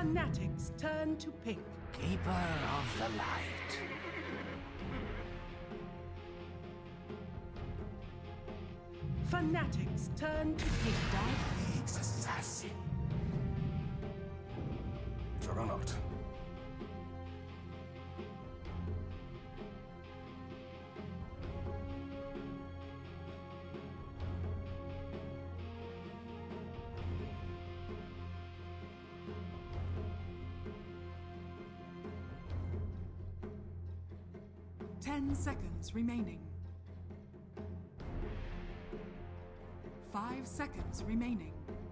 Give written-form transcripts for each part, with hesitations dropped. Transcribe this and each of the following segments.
Fnatic's turn to pick. Keeper of the light. Fnatic's turn to pick. Dark's assassin. Juggernaut. Ten seconds remaining. 5 seconds remaining.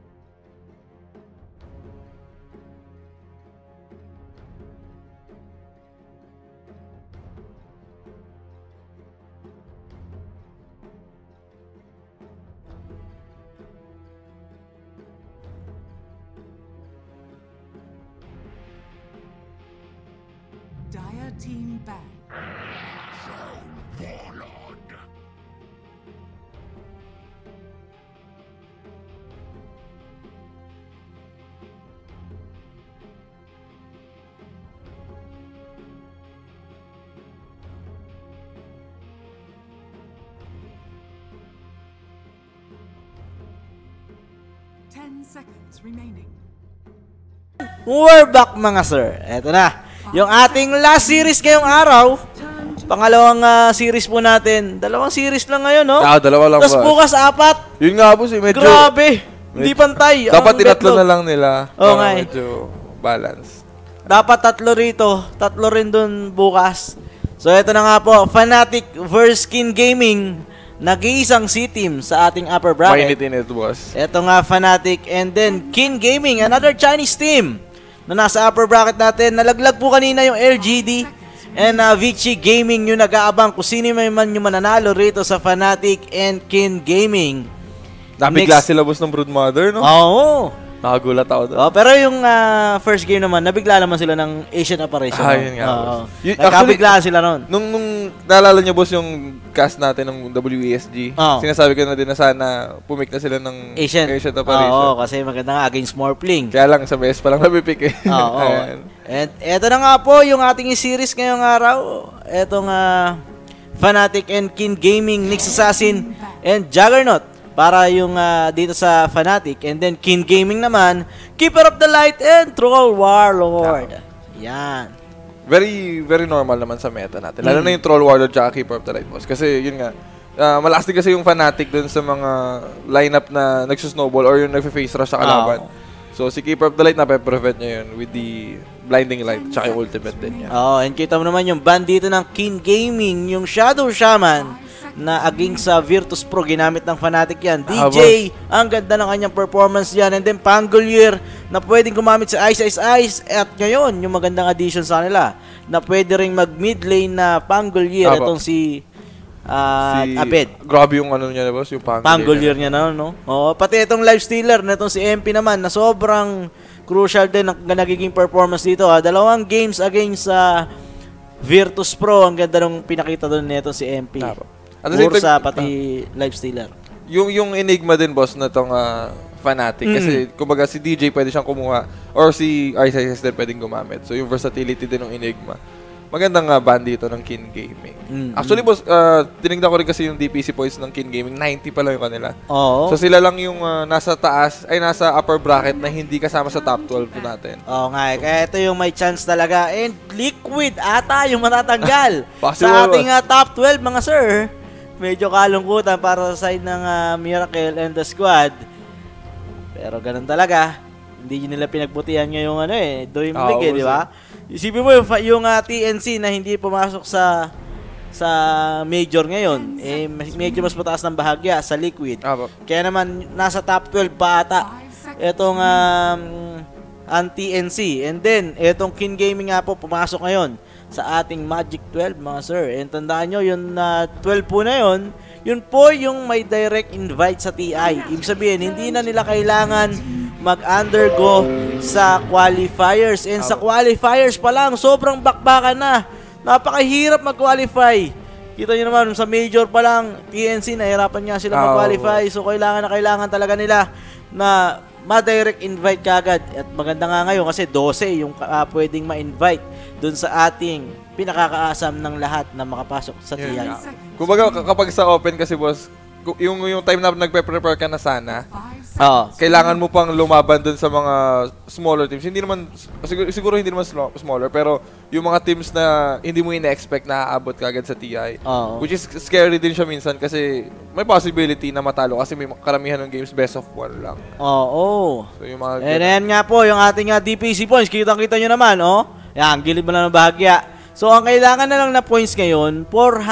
Dire team back. Warlord. Ten seconds remaining. We're back mga sir. Eto na. Yung ating last series ngayong araw. Pangalawang series po natin. Dalawang series lang ngayon, no? Dalawa lang. Tapos bukas 4. Yun nga po, medyo... Grabe! Hindi pantay. Dapat tinatlo na lang nila. Oo nga eh. Medyo balance. Dapat 3 rito. 3 rin dun bukas. So, eto na nga po. Fnatic versus Kin Gaming. Nag-iisang C-team sa ating upper bracket. Mainit-init, boss. Eto nga, Fnatic. And then, Kin Gaming, another Chinese team na nasa upper bracket natin. Nalaglag po kanina yung LGD and Vici Gaming yung nag-aabang kung sino man yung mananalo rito sa Fnatic and Kin Gaming. Nabigla sila, boss, ng Broodmother, no? Oo. Nakagulat ako doon. Oh, pero yung first game naman, nabigla naman sila ng Asian Apparition. Yun nga, boss. Nagkabiglaan sila noon. Nung naalala niyo, boss, yung cast natin ng WESG, sinasabi ko na din na sana pumik na sila ng Asian Apparition. Oo, kasi maganda nga against Morphling. Kaya lang, sa best pa lang nabipik eh. Oo. And eto na nga po yung ating series ngayong araw. Etong Fnatic and Kin Gaming, Nyx Assassin, and Juggernaut. Para yung dito sa Fnatic. And then Kin Gaming naman, Keeper of the Light and Troll Warlord. Yan. Very, very normal naman sa meta natin. Lalo na yung Troll Warlord at Keeper of the Light, boss. Kasi yun nga, malakas din kasi yung Fnatic dun sa mga lineup na nagsusnowball or yung nag-face rush sa kalaban. So si Keeper of the Light na-prevent niya yun with the Blinding Light tsaka yung ultimate din niya. And kita mo naman yung band dito ng Kin Gaming, yung Shadow Shaman na aging sa Virtus Pro, ginamit ng Fnatic yan. DJ, ang ganda ng kanyang performance yan. And then Pangolier na pwedeng gumamit sa Ice Ice Ice. At ngayon, yung magandang addition sa kanila na pwede ring mag-mid lane na Pangolier. Itong si Abed. Grabe yung ano niya, boss, yung Pangolier niya na, no? Pati itong Lifestealer na itong si MP naman na sobrang crucial din ang nagiging performance dito. 2 games against Virtus Pro. Ang ganda nung pinakita doon nito si MP. Bursa, pati Lifestealer. Yung enigma din, boss, na itong Fnatic. Kasi, kumbaga, si DJ pwede siyang kumuha or si RCS din pwedeng gumamit. So, yung versatility din ng enigma. Magandang band dito ng Kin Gaming. Actually, boss, tinignan ko rin kasi yung DPC points ng Kin Gaming. 90 pa lang yung kanila. So, sila lang yung nasa taas, ay nasa upper bracket na hindi kasama sa top 12 natin. Nga. Kaya ito yung may chance talaga. And Liquid ata yung matatanggal sa ating top 12, mga sir. Medyo kalungkutan para sa side ng Miracle and the squad. Pero ganun talaga. Hindi nila pinagbutihan ngayong Dream League, di ba? Isipin mo yung TNC na hindi pumasok sa major ngayon, medyo mas mataas ng bahagya sa Liquid. Kaya naman nasa top 12 pa ata itong ang TNC. And then itong Kin Gaming nga po pumasok ngayon sa ating Magic 12, mga sir. And tandaan nyo, yung 12 po na yun po yung may direct invite sa TI. Ibig sabihin, hindi na nila kailangan mag-undergo sa qualifiers. And sa qualifiers pa lang, sobrang bakbakan na. Napakahirap mag-qualify. Kita nyo naman, sa major pa lang, TNC, nahirapan nga sila mag-qualify. So, kailangan talaga nila na ma-direct invite kagad. At maganda nga ngayon kasi 12 yung pwedeng ma-invite dun sa ating pinakakaasam ng lahat na makapasok sa TI. Kumbaga, kapag sa open kasi, boss, yung time na nagpe-prepare ka na sana, kailangan mo pang lumaban dun sa mga smaller teams. Hindi naman, siguro hindi naman smaller, pero yung mga teams na hindi mo ina-expect na aabot kagad sa TI. Which is scary din siya minsan kasi may possibility na matalo kasi may karamihan ng games best of 1 lang. Oo. So, yung mga And nga po, yung ating DPC points, kitang-kita nyo naman, Yan, gilid mo na ng bahagya. So, ang kailangan na lang na points ngayon,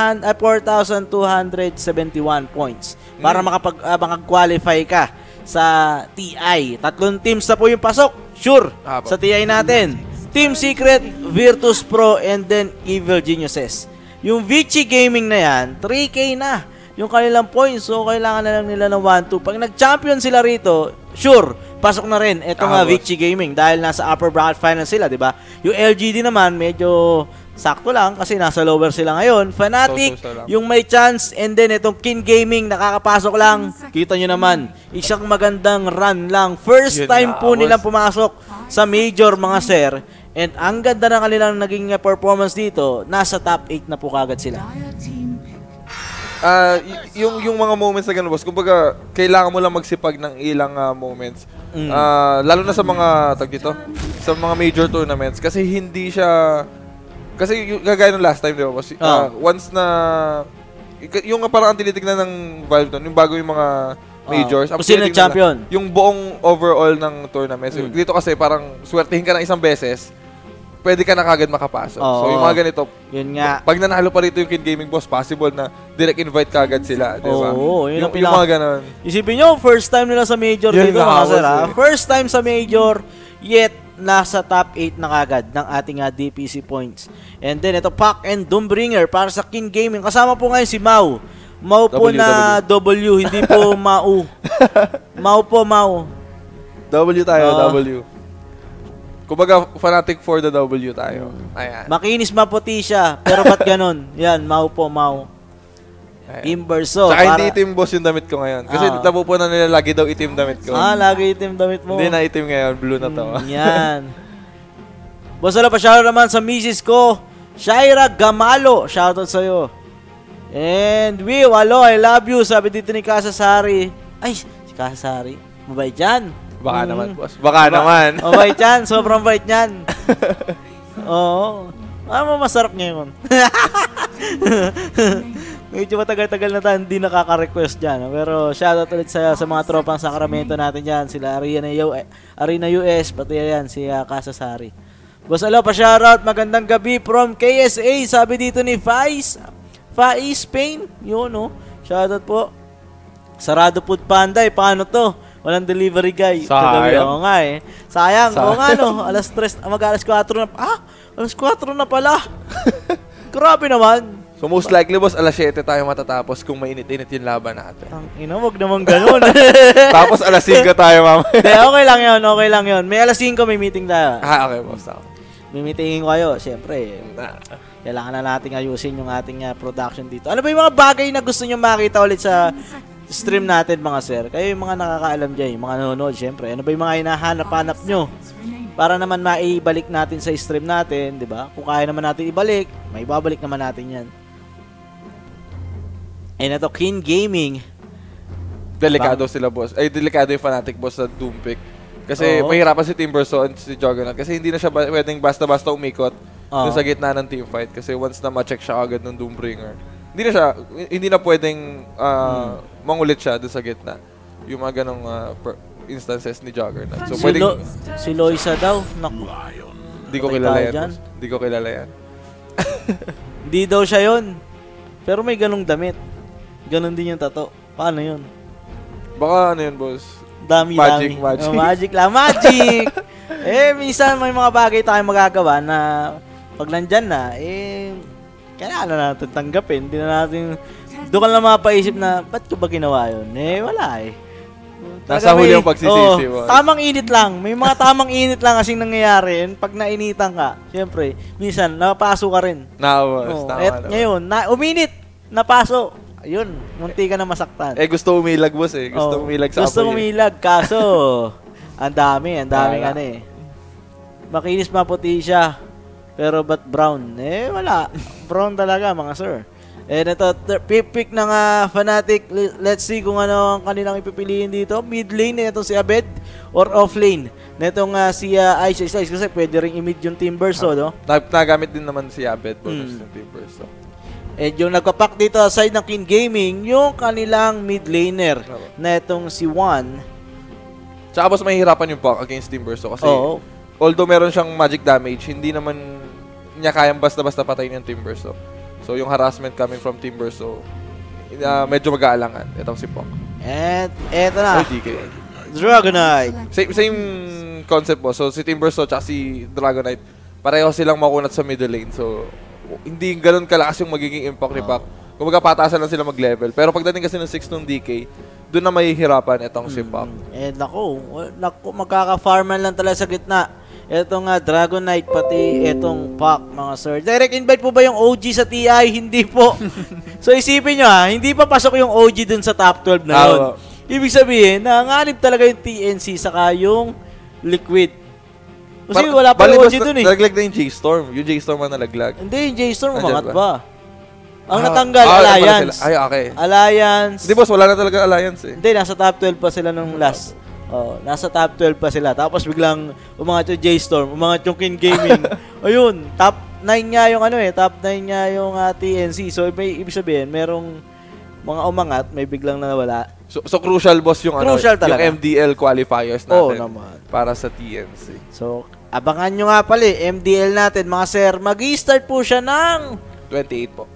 4,271 points para makapag-qualify ka sa TI. 3 teams na po yung pasok, sure, sa TI natin. Team Secret, Virtus Pro, and then Evil Geniuses. Yung Vici Gaming na yan, 3K na yung kanilang points. So, kailangan na lang nila ng 1-2. Pag nag-champion sila rito, sure, pasok na rin itong Vici Gaming dahil nasa upper bracket final sila, di ba? Yung LGD naman, medyo sakto lang kasi nasa lower sila ngayon. Fnatic, yung may chance, and then itong Kin Gaming, nakakapasok lang. Kita nyo naman, isang magandang run lang. First time po nilang pumasok sa major, mga sir. And ang ganda na kanilang naging performance dito, nasa top 8 na po kagad sila. Yung mga moments na ganun, boss, kumbaga, kailangan mo lang magsipag ng ilang moments. Lalo na sa mga, sa mga major tournaments, kasi hindi siya, kasi gagaya ng last time, di ba, boss? Once na, yung parang ang tinitignan ng Valve doon, yung bago yung mga majors. Kung sino yung champion? Yung buong overall ng tournaments. Dito kasi parang swertihin ka ng isang beses, pwede ka na kagad makapasok. So yung mga ganito, yun nga. Pag nanalo pa rito yung Kin Gaming, boss, possible na direct invite kagad sila, di ba? Yun yung mga ganun. Isipin nyo, first time nila sa major dito, mga sir. First time sa major, yet nasa top 8 na kagad ng ating DPC points. And then ito, Pac and Doombringer para sa Kin Gaming. Kasama po ngayon si Mau. Mau po na W, hindi po Mau. Mau po, Mau. W tayo, W. Kumbaga, fanatic for the W tayo. Ayan. Makinis maputi siya, pero ba't ganun? Yan, Mau po, Mau. Imberso. Saka hindi itim, boss, yung damit ko ngayon. Kasi napupunan nila lagi daw itim damit ko. Lagi itim damit mo. Hindi na itim ngayon, blue na to. Yan. Boss, wala pa shoutout naman sa misis ko, Shaira Gamalo. Shoutout sa'yo. And Will, hello, I love you. Sabi dito ni Kasasari. Ay, si Kasasari. Mabait dyan. Baka naman, boss. Baka naman. Mabait dyan. Sobrang bait dyan. Oo. Masarap niya yun. Medyo matagal-tagal na tayo hindi nakaka-request dyan. Pero shoutout ulit sa mga tropang Sacramento natin dyan. Sila Arena US, pati yan si Kasasari. Boss, alo pa shoutout. Magandang gabi from KSA. Sabi dito ni Faiz Spain. Yun, shoutout po. Sarado Food Panda. Paano to? Walang delivery guy. Sayang. Oo nga Sayang. Oo nga alas 3, mag-alas 4 na. Alas 4 na pala. Grabe naman. So most likely, boss, alas 7 tayo matatapos kung mainit-init yung laban natin. Wag naman ganun. Tapos alas 5 tayo, mama. Okay lang yun. May alas 5 may meeting tayo. Okay, boss. May meetingin ko kayo. Siyempre, kailangan na natin ayusin yung ating production dito. Ano ba yung mga bagay na gusto nyo makita ulit sa stream natin, mga sir? Kayo yung mga nakakaalam dyan, yung mga nanonood, siyempre. Ano ba yung mga hinahanap-hanap nyo? Para naman maibalik natin sa stream natin, di ba? Kung kaya naman natin ibalik, may babalik naman natin yan. And ito, Kin Gaming. Delikado sila, boss. Ay, delikado yung Fnatic, boss, sa Doom pick. Kasi mahirapan si Timbersaw at si Juggernaut. Kasi hindi na siya pwedeng basta-basta umikot dun sa gitna ng teamfight. Kasi once na ma-check siya agad ng Doombringer, hindi na pwedeng mangulit siya dun sa gitna. Yung mga ganong instances ni Juggernaut. So, si Loisa daw. Naku. Hindi ko kilala yan. Hindi ko kilala yan. Hindi daw siya yun. Pero may ganong damit. Ganon din yung tato. Paano yun? Baka ano yun, boss? Magic. Magic lang. Magic! Minsan may mga bagay tayong magagawa na pag nandyan na, kailangan na natin tanggapin. Hindi na natin, doon ka lang mapaisip na, ba't ko ba ginawa yun? Wala Nasa huli yung pagsisisi. Tamang init lang. May mga tamang init lang kasing nangyayari. And pag nainitan ka, siyempre, minsan, napaso ka rin. Ngayon, uminit, napaso. Ayun, munti ka na masaktan. Gusto umilag, boss. Gusto umilag sa apoy. Gusto umilag, kaso, Ang daming ano eh. Makinis maputi siya. Pero ba't brown? Wala. Brown talaga, mga sir. Ito, pick ng Fnatic. Let's see kung ano ang kanilang ipipiliin dito. Mid lane na itong si Abed or off lane na itong si Ice Ice kasi pwede rin i-mid yung Timbersaw, no? Nagamit din naman si Abed bonus ng Timbersaw. And yung nagpapak dito aside ng King Gaming, yung kanilang mid laner na itong si Juan. Tsaka mas mahihirapan yung pack against Timbersaw kasi although meron siyang magic damage, hindi naman niya kayang basta-basta patayin yung Timbersaw. So yung harassment coming from Timbersaw, medyo mag-aalangan itong si Pok. And eto na. DK. Dragonite. Same concept po. So si Timbersaw at si Dragonite, pareho silang makunat sa middle lane. So hindi ganoon kalakas yung magiging impact ni Pak. Kumbaga pataasan lang sila mag-level. Pero pagdating kasi ng 6 ng DK, doon na mahihirapan itong si Pak. And naku, magkaka-farman lang talaga sa gitna. Etong Dragonite pati etong Pak, mga sir. Direct invite po ba yung OG sa TI? Hindi po. So isipin nyo hindi pa pasok yung OG dun sa top 12 na yun. Ibig sabihin, nanganib talaga yung TNC saka yung Liquid. Kasi wala pa yung OG dun eh. Nalaglag na yung J-Storm. Yung J-Storm ang nalaglag. Hindi, yung J-Storm umangat ba? Ang natanggal, Alliance. Ay, okay. Alliance. Hindi boss, wala na talaga Alliance eh. Hindi, nasa top 12 pa sila nung last. Nasa top 12 pa sila. Tapos biglang umangat yung J-Storm, umangat yung King Gaming. Ayun, top 9 nga yung top 9 nga yung TNC. So ibig sabihin, merong mga umangat, may biglang nawala. So crucial boss yung crucial talaga. Yung MDL qualifiers natin naman. Para sa TNC. So abangan nyo nga pala MDL natin mga sir. Mag-i-start po siya ng 28 po.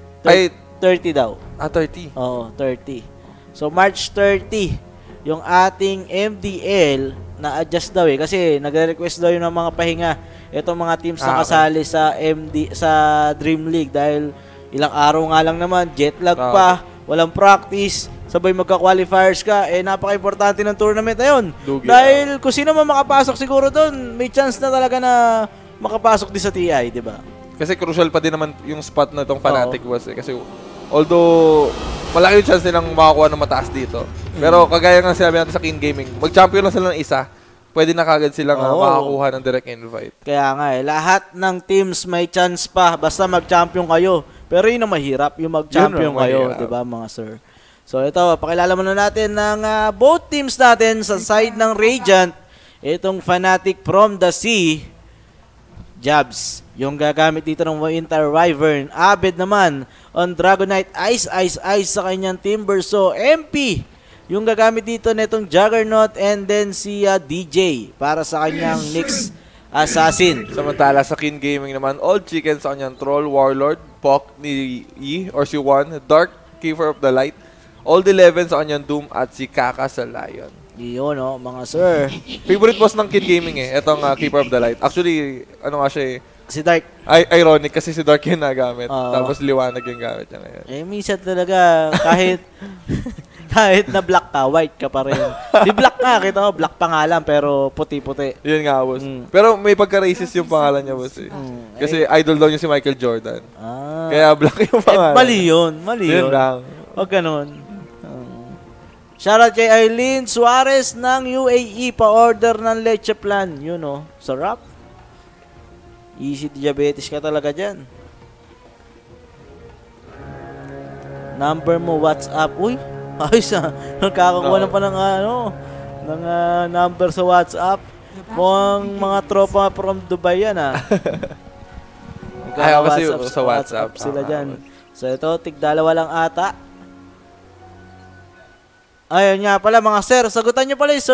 30 daw. 30. Oo, 30. So March 30 yung ating MDL na-adjust daw kasi nagre-request daw yun ng mga pahinga itong mga teams na kasali sa sa Dream League dahil ilang araw nga lang naman, jet lag pa, walang practice, sabay magka-qualifiers ka, napaka-importante ng tournament na yun. Dahil kung sino man makapasok siguro doon, may chance na talaga na makapasok din sa TI, di ba? Kasi crucial pa din naman yung spot na itong Fnatic was kasi although malaki yung chance nilang makakuha ng mataas dito. Pero kagaya nga sinabi natin sa King Gaming, mag-champion lang sila ng isa, pwede na kagad silang makakuha ng direct invite. Kaya nga lahat ng teams may chance pa, basta mag-champion kayo. Pero yun ang mahirap, yung mag-champion kayo, di ba mga sir? So ito, pakilala muna natin ng both teams natin sa side ng Radiant. Itong Fnatic from the Sea, Jabs, yung gagamit dito ng Winter Wyvern. Abed naman on Dragonite, Ice sa kanyang Timbersaw. MP, yung gagamit dito netong Juggernaut, and then si DJ para sa kanyang Nyx Assassin. Samantala sa King Gaming naman, all chicken sa kanyang Troll, Warlord, Pok ni Yi or si Juan, Dark, Keeper of the Light, all 11 sa kanyang Doom at si Kaka sa Lion. Iyon mga sir. Favorite boss ng King Gaming itong Keeper of the Light. Actually, ano nga siya si Dark. Ironic kasi si Dark yung nagamit. Tapos liwanag yung gamit niya ngayon. Minsan talaga kahit na black ka, white ka pa rin. Di black ka, kita ko, black pa nga lang, pero puti-puti. Yun nga, boss. Pero may pagka-racist yung pangalan niya, boss Kasi idol daw niya si Michael Jordan. Kaya black yung pangalan. Mali yun. Yun lang. Huwag ganun. Shoutout kay Eileen Suarez ng UAE, pa-order ng leche plan. Yun sarap. Easy diabetes ka talaga dyan. Number mo, WhatsApp. Uy, ayos nagkakakuha na pa ng ng number sa WhatsApp. Mukhang mga tropa from Dubai yan Ayaw kasi sa WhatsApp sila dyan. So ito, tig-dalawa lang ata. Ayun nga pala mga sir, sagutan nyo pala yung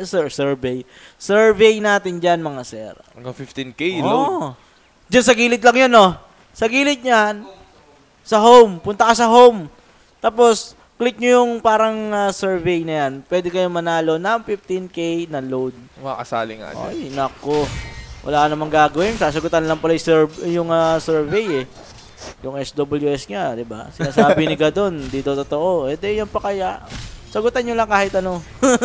survey natin dyan mga sir. Hanggang 15K load. Diyan sa gilid lang yun Sa gilid niyan, sa home, punta ka sa home. Tapos, click nyo yung parang survey na yan. Pwede kayong manalo ng 15K na load. Makakasali nga dyan. Ay, nako. Wala namang gagawin. Sasagutan lang pala yung survey Yung SWS nga, di ba? Sinasabi ni Gadon, dito totoo. Yan pa kaya. Sagutan nyo lang kahit ano.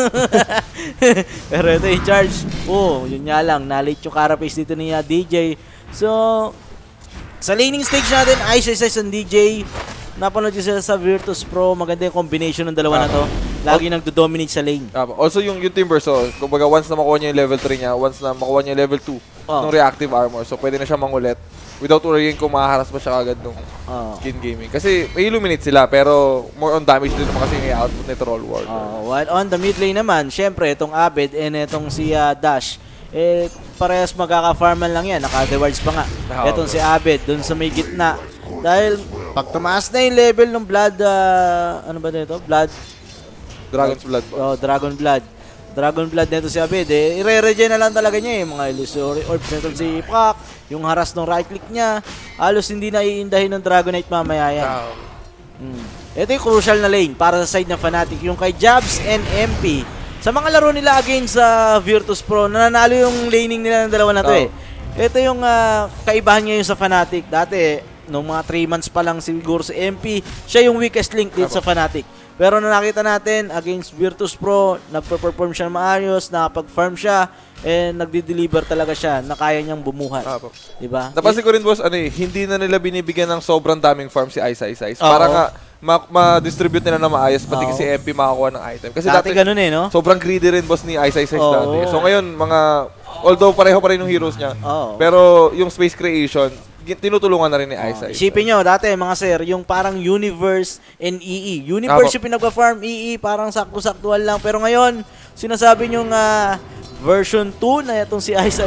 Pero ito yung charge. Yun nga lang. Nalit yung carapace dito ni DJ. So, sa laning stage natin, Ice and DJ. Napanood nyo sila sa Virtus Pro. Maganda yung combination ng dalawa na to. lagi nagdo-dominate sa lane. Also, yung Timber, so, kumbaga, once na makuha niya yung level 3 niya, once na makuha niya yung level 2 ng reactive armor, so pwede na siya mangulit without worrying kung makaharas pa siya agad nung Skin Gaming. Kasi may illuminate sila, pero more on damage din naman kasi yung output ni Troll Warrior. While on the mid lane naman, syempre, itong Abed and itong si Dash, parehas magkaka-farman lang yan. Naka-rewards pa nga. Itong si Abed, dun sa may gitna. Dahil, pag tumaas na yung level ng Blood, ano ba dito? Dragon's Blood. Dragon Blood. Dragon Blood nito si Abed, i-re-regen na lang talaga niya mga illusory orbs nito si Pak, yung haras ng right click niya, halos hindi na iindahin ng Dragonite mamaya yan. Ito yung crucial na lane para sa side ng Fnatic, yung kay Jabs and MP. Sa mga laro nila against sa Virtus Pro, nananalo yung laning nila ng dalawa na to Ito yung kaibahan ngayon sa Fnatic. Dati, nung mga 3 months pa lang siguro si MP, siya yung weakest link dito sa Fnatic. Pero na nakita natin, against Virtus Pro, nagpa-perform siya maayos, nakapag-farm siya, and nagdi-deliver talaga siya na kaya niyang bumuhay. Diba? Napansin ko rin, boss, hindi na nila binibigyan ng sobrang daming farm si Ice. Para nga, ma-distribute nila na maayos, pati kasi MP makakuha ng item. Kasi dati ganun no? Sobrang greedy rin, boss, ni Ice dati. So ngayon, although pareho pa rin yung heroes niya, pero yung space creation, tinutulungan na rin ni Ice. Isipin nyo, dati mga sir, yung parang Universe and EE. Universe yung pinagpa-farm, EE parang sakto-saktuan lang. Pero ngayon, sinasabi nyo version 2 na itong si Ice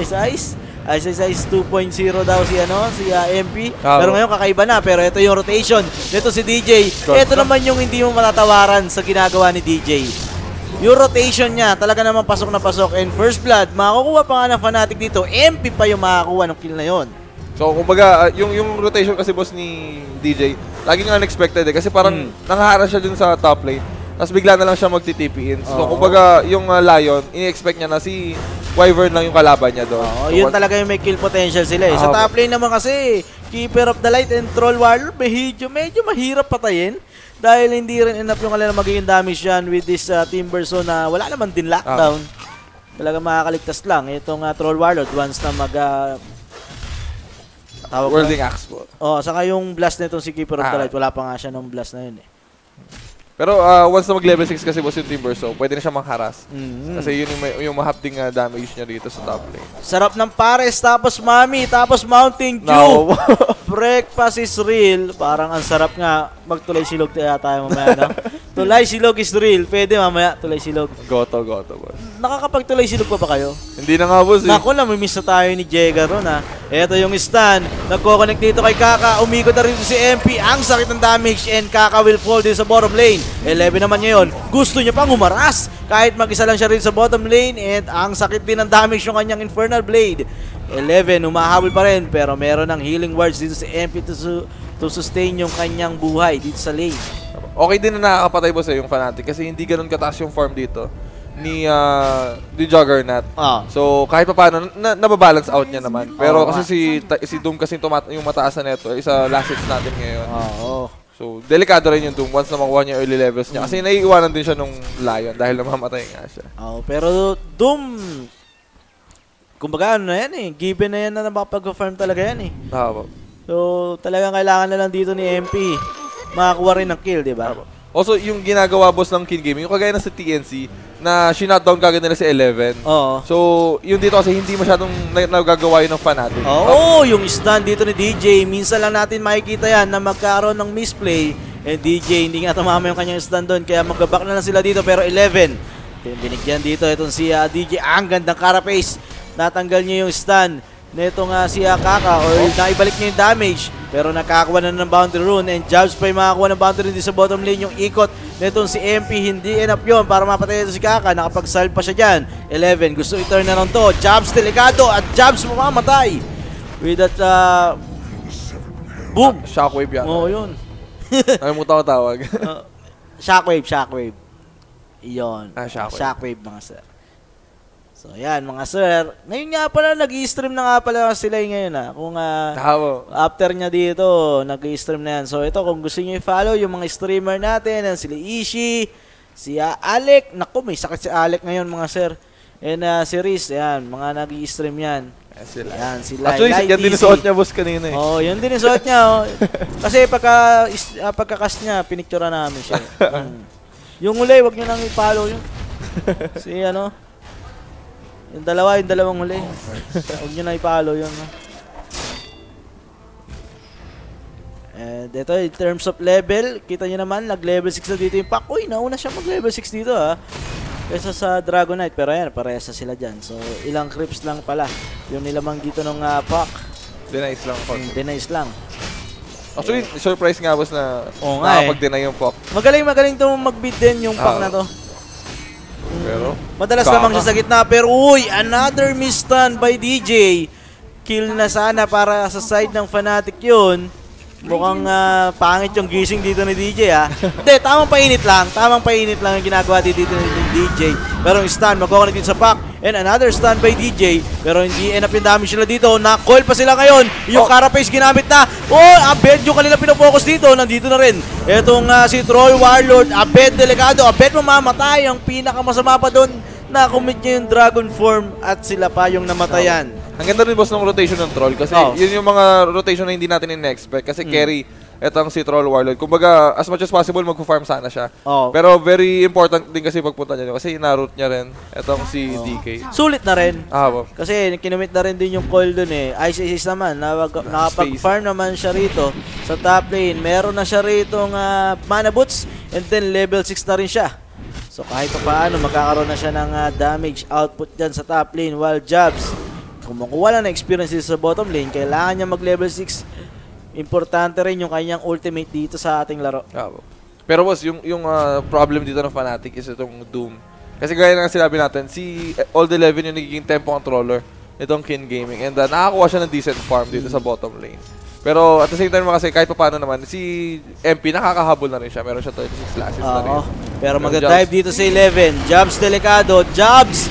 2.0 daw si MP. Pero ngayon kakaiba na. Pero ito yung rotation. Ito si DJ. Ito naman yung hindi mo matatawaran sa ginagawa ni DJ. Yung rotation niya, talaga naman pasok na pasok. And first blood, makakuha pa nga ng Fnatic dito. MP pa yung makakuha ng kill na yon. So, kumbaga, yung rotation kasi, boss, ni DJ, laging unexpected kasi parang nangaharas siya dun sa top lane. Tapos bigla na lang siya magti-TP in. So, kumbaga, yung Lion, ini-expect niya na si Wyvern lang yung kalaban niya doon. So, yun talaga yung may kill potential sila Sa top lane naman kasi, Keeper of the Light and Troll Warrior, medyo mahirap patayin. Dahil hindi rin enough yung kanilang magiging damage yan with this Timber Zone na wala naman din lockdown. Talaga makakaligtas lang. Itong Troll Warrior, once na Whirling Axe po. Saka yung blast nitong si Keeper of the Light, wala pa nga siya nung blast na yun Pero once na mag-level 6 kasi, boss, yung Timber, so pwede na siya mangharas. Kasi yun yung mahapding damage niya dito sa top lane. Sarap ng pares, tapos Mami, tapos Mountain Dew. Breakfast is real. Parang ang sarap nga. Magtulay silog tayo mamaya, Tulay silog is real. Pwede mamaya, tulay silog. Goto, boss. Nakakapagtulay silog pa ba kayo? Hindi na nga, boss. Naku, namimiss na tayo ni Jega ron, Ito yung stun. Nagko-connect dito kay Kaka. Umikot na rin si MP. Ang sakit ng damage and Kaka will fall dito sa bottom lane. 11 naman ngayon. Gusto niya pang humaras. Kahit mag-isa lang siya rin sa bottom lane and ang sakit din ng damage yung kanyang Infernal Blade. 11, humahabol pa rin pero meron ng healing wards dito si MP to sustain yung kanyang buhay dito sa lane. Okay din na nakakapatay, boss, yung Fnatic kasi hindi ganun kataas yung farm dito ni Juggernaut. So kahit pa paano nababalance out niya naman. Pero kasi si Doom kasi yung mataas na neto isa last hits natin ngayon. So delikado rin yung Doom once na makuha niya early levels niya kasi naiiwanan din siya nung Lion dahil namamatay nga siya. Pero Doom, kumbaga na yan given na yan na makapag-farm talaga yan So talagang kailangan na lang dito ni MP makakuha rin ng kill, di ba? Also, yung ginagawa, boss, ng King Gaming, yung kagaya na sa TNC, na shinutdown kagad nila si 11. So, yung dito kasi hindi masyadong nagagawa yun ng Fnatic. Yung stun dito ni DJ, minsan lang natin makikita yan na magkaroon ng misplay. And DJ, hindi nga tumama yung kanyang stun doon, kaya mag-back na lang sila dito. Pero 11, binigyan dito itong si DJ, ang gandang carapace. Natanggal niya yung stun nito nga si Kaka or naibalik niya yung damage pero nakakuha na ng boundary rune and Jabs pa yung makakuha ng boundary rune sa bottom lane. Yung ikot nitong si MP hindi enough yun para mapatay ito si Kaka, nakapag-salve pa siya dyan. 11 gusto i-turn na lang to, Jabs delikado at Jabs mamamatay with that boom, shockwave yan. Yun. Nakalimutan ko tawag. Shockwave yun. Shockwave mga sir. So, yan mga sir. Ngayon nga pala, nag-i-stream na nga pala sila ngayon Kung after niya dito, nag-i-stream na yan. So, ito, kung gusto niyo i-follow yung mga streamer natin, sila Ishi, si Alec. Naku, may sakit si Alec ngayon mga sir. And si Riz, yan, mga nag-i-stream yan. Yan, sila. Actually, yan din suot niya, boss, kanina yan din suot niya. Kasi pagka-cast niya, pinictura namin siya. Yung huli, wag nyo nang i-follow yun. Si ano? Yung dalawang huli. Wag nyo nang i-follow yun. And ito, in terms of level, kita nyo naman, nag-level 6 na dito yung Pac. Uy, nauna siya mag-level 6 dito ha. Kesa sa Dragonite, pero ayan, parehas na sila dyan. So, ilang creeps lang pala. Yung nilamang dito ng Pac. Denies lang. Denies lang. Actually, surprise nga boss na nakapag-deny yung Pac. Magaling itong mag-beat din yung Pac na to. Pero, madalas namang siya sa gitna, pero uy, another miss-stun by DJ. Kill na sana para sa side ng Fnatic yun. Mukhang pangit yung gising dito ni DJ ha. Hindi, tamang painit lang yung ginagawa dito ni DJ. Pero yung stun, mag-connect din sa Pac. And another stun by DJ. Pero hindi enough yung damage sila dito. Na-coil pa sila ngayon. Yung Carapace ginamit na. Oh, Abed yung kanila pinofocus dito. Nandito na rin. Etong si Troll Warlord. Abed delikado. Abed mamamatay. Ang pinakamasama pa doon. Na-commit niya yung Dragon Form. At sila pa yung namatayan. Ang ganda rin boss ng rotation ng Troll kasi yun yung mga rotation na hindi natin in-expect kasi carry etong si Troll Warlord. Kumbaga, as much as possible magpo-farm sana siya. Pero very important din kasi pagpunta niya kasi na-root niya rin etong si DK. Sulit na rin. Kasi kinumit na rin din yung call dun eh. Ice naman, nakapag-farm naman siya rito sa top lane. Meron na siya rito mana boots and then level 6 na rin siya. So kahit pa paano, magkakaroon na siya ng damage output dyan sa top lane while Jabs kumukuha lang na experience sa bottom lane, kailangan niya mag-level 6. Importante rin yung kanyang ultimate dito sa ating laro. Pero boss, yung problem dito ng Fnatic is itong Doom. Kasi gaya nga sinabi natin, si Old 11 yung nagiging tempo controller nitong Kin Gaming. And nakakuha siya ng decent farm dito sa bottom lane. Pero at the same time kasi kahit pa paano naman, si MP nakakahabol na rin siya. Meron siya 36 classes na rin. Pero mag-dive dito sa 11. Jabs delikado. Jabs!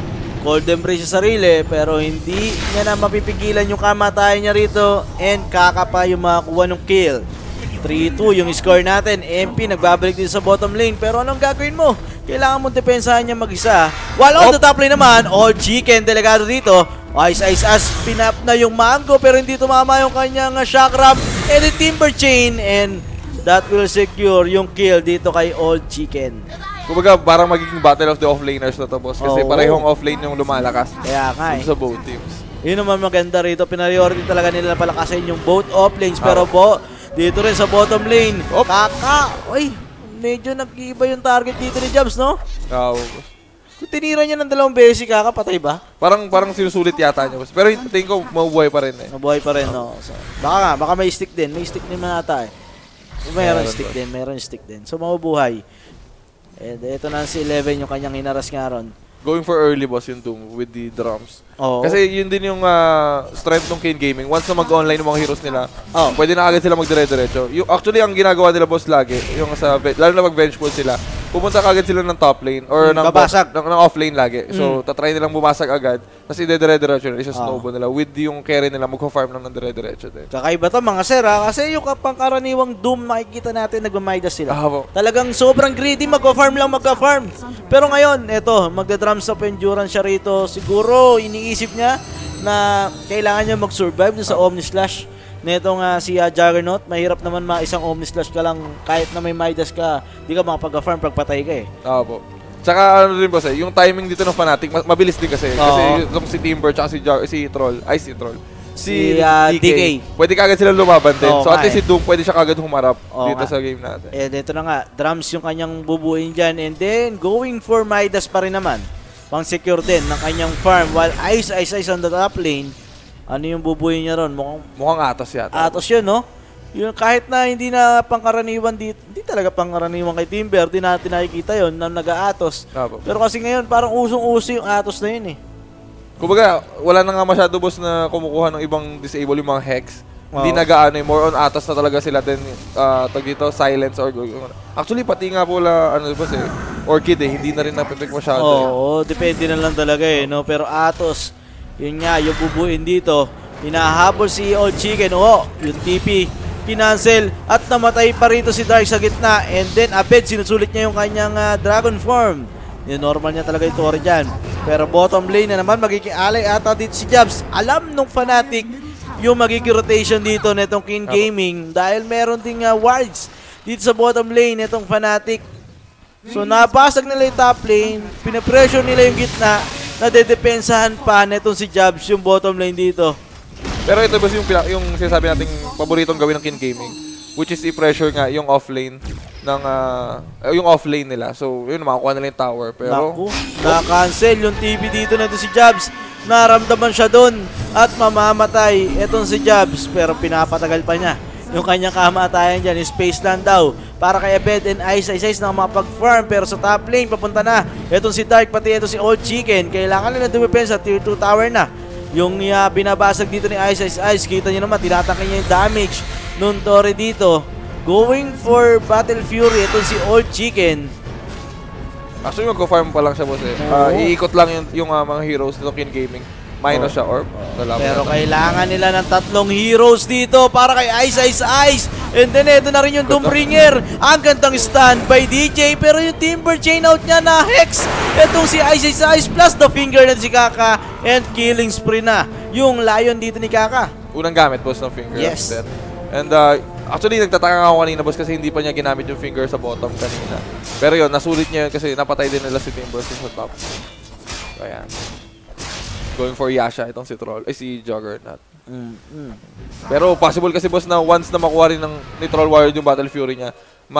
Golden Breeze sa sarili, pero hindi niya na mapipigilan yung kamatayan niya rito and kakapa yung makakuha ng kill. 3-2 yung score natin. MP nagbabalik din sa bottom lane, pero anong gagawin mo? Kailangan mo depensahan niya mag-isa. While on the top lane naman, All Chicken delikado dito. Ice as pinap na yung Mango pero hindi tumama yung kanyang shock ram and the Timber Chain, and that will secure yung kill dito kay All Chicken. Kumbaga, parang magiging battle of the offlaners na to, boss. Kasi parehong offlane yung lumalakas. Kaya nga sa both teams. Yun naman maganda rito. Priority talaga nila palakasin yung both offlanes. Pero dito rin sa bottom lane. Uy, medyo nag-iiba yung target dito ni Jabs, no? Kung tinira niya ng 2 beses, patay ba? Parang sinusulit yata niya, boss. Pero tingin ko, mabuhay pa rin eh. Mabuhay pa rin, no? So, baka may stick din. May stick din man ata eh. Mayroon stick din. So, mabubuhay. And ito na si 11 yung kanyang hinaras nga ron. Going for early boss yung Doom with the drums. Kasi yun din yung strength ng Kin Gaming. Once na mag-online yung mga heroes nila, pwede na agad sila magdire-diretso. Actually, ang ginagawa nila boss lagi, yung lalo na mag-vengeful sila, pupunta kagad sila ng top lane or ng off lane lagi. So, tatry nilang bumasag agad. Tapos idire-diretso nila, isa-snowball nila. With yung carry nila, mag-farm lang ng dire-diretso din. Kakaiba to mga sir kasi yung pangkaraniwang Doom makikita natin nagmamaidas sila. Talagang sobrang greedy, mag-farm. Pero ngayon, eto, magda-drums of endurance siya rito. Siguro, iniisip niya na kailangan niya mag-survive sa Omnislash. Netong si Juggernaut, mahirap naman isang Omnislash ka lang kahit na may Midas ka, di ka makapag-farm pagpatay ka eh. Tsaka ano rin boss yung timing dito ng Fnatic, mabilis din kasi. Kasi itong si Timber tsaka si Troll, si DK. Pwede kagad sila lumaban din. So at least si Doom pwede siya kagad humarap dito sa game natin. Dito na nga, drums yung kanyang bubuin dyan and then going for Midas pa rin naman. Pang-secure din ng kanyang farm while Ice on the top lane. Ano yung bubuhin niya ron? Mukhang Atos yata. Atos yun, no? Yung kahit na hindi na pangkaraniwan dito, hindi talaga pangkaraniwan kay Timber, di natin nakikita yun na nag-Atos. Pero kasi ngayon, parang usong-uso yung Atos na yun eh. Kumbaga, wala na nga masyado boss na kumukuha ng ibang disable yung mga Hex. Hindi nag-ano eh, more on Atos na talaga sila din, tag dito, Silence or... Actually, pati nga po boss eh, Orchid eh, hindi na rin napipick masyado. Depende na lang talaga eh, no? Pero Atos, yun nga, yung bubuin dito, hinahabol si Old Chicken, yung TP, kinancel, at namatay pa rito si Dark sa gitna, and then Abed, sinusulit niya yung kanyang Dragon Form. Yung normal niya talaga yung Tori dyan. Pero bottom lane na naman, magiging alay ata dito si Jabs. Alam nung Fnatic yung magiging rotation dito netong Kin Gaming, dahil meron ding wards dito sa bottom lane netong Fnatic. So nabasag nila yung top lane, pinapressure nila yung gitna, nadedepensahan pa netong si Jabs yung bottom lane dito. Pero ito ba yung sinasabi nating paboritong gawin ng Kin Gaming, which is i-pressure nga yung offlane ng yung offlane nila. So, yun, makakuha nila yung tower. Pero Naku, na-cancel yung TV dito na si Jabs. Naramdaman siya doon at mamamatay etong si Jabs, pero pinapatagal pa niya yung kanyang kamatayan dyan. Space land daw para kay Abed and Ice na mapag-farm, pero sa top lane papunta na etong si Dark, pati etong si Old Chicken. Kailangan nila dumipensa, tier 2 tower na yung binabasag dito ni Ice. Kita nyo naman, tinatake niya yung damage nung Torre dito. Going for Battle Fury itong si Old Chicken. actually mag-farm pa lang siya, boss eh. Iikot lang yung mga heroes nito Kin Gaming. Minus siya orb. Pero kailangan nila ng 3 heroes dito para kay Ice. And then ito na rin yung Doombringer. Ang gandang stun by DJ, pero yung Timber chain out niya na Hex. Itong si Ice plus the finger na si Kaka, and killing spree na yung Lion dito ni Kaka. Unang gamit, boss, ng finger. Yes. And actually, nagtataka ako kanina, boss, kasi hindi pa niya ginamit yung finger sa bottom kanina. Pero yun, nasulit niya yun kasi napatay din nila si Timber sa top. Ayan. Going for Yasha itong si si Juggernaut. Pero possible kasi, boss, na once na makuha rin ni Troll Warrior yung Battle Fury niya,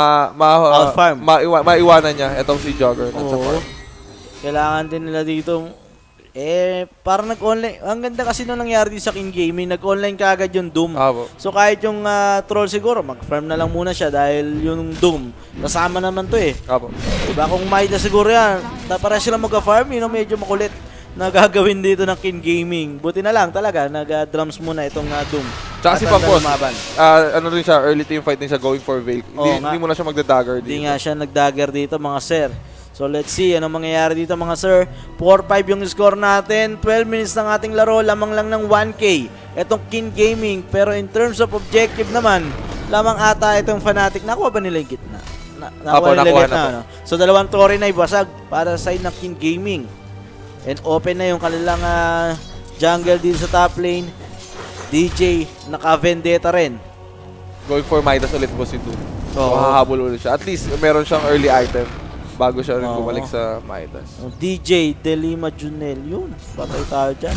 maiwanan niya itong si Juggernaut sa farm. Kailangan din nila dito. Parang nag-online. Ang ganda kasi nung nangyari sa Kin Gaming, nag-online kaagad yung Doom. So kahit yung Troll siguro, mag-farm na lang muna siya dahil yung Doom, kasama naman to eh. Diba kung Maida siguro yan, para sila mag-farm, medyo makulit na gagawin dito ng Kin Gaming. Buti na lang talaga, nag-drums muna itong Doom. Tsaka si Pampos, ano rin siya, early team fight din siya, going for Veil. Hindi muna siya magda-dagger dito. Hindi nga siya nag-dagger dito, mga sir. So let's see anong mangyayari dito, mga sir. 4-5 yung score natin. 12 minutes ng ating laro, lamang lang ng 1K itong Kin Gaming. Pero in terms of objective naman, lamang ata itong Fnatic. Nakuha ba nila yung gitna? Nakuha nila gitna, no? So 2 torre na ibasag para sa side ng Kin Gaming. And open na yung kanilang jungle dito sa top lane. DJ, naka-vendetta rin. Going for Midas ulit po si Doom. So hahabol ulit siya. At least meron siyang early item bago siya rin bumalik sa Midas. DJ, Delima Junel. Yun, patay tayo dyan.